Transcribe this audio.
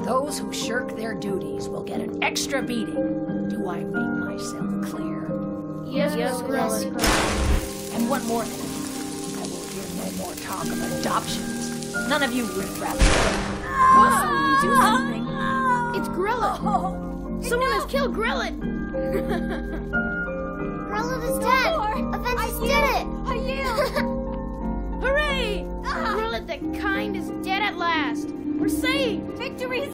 Those who shirk their duties will get an extra beating. Do I make myself clear? Yes, Grellit. And one more thing. I will hear no more talk of adoptions. None of you riffraff. Do something. It's Grellit. Someone has killed Grellit. Grellit is dead. Aventus did it. I yield. Hooray! Grellit the Kind is dead at last. We're saved. Victory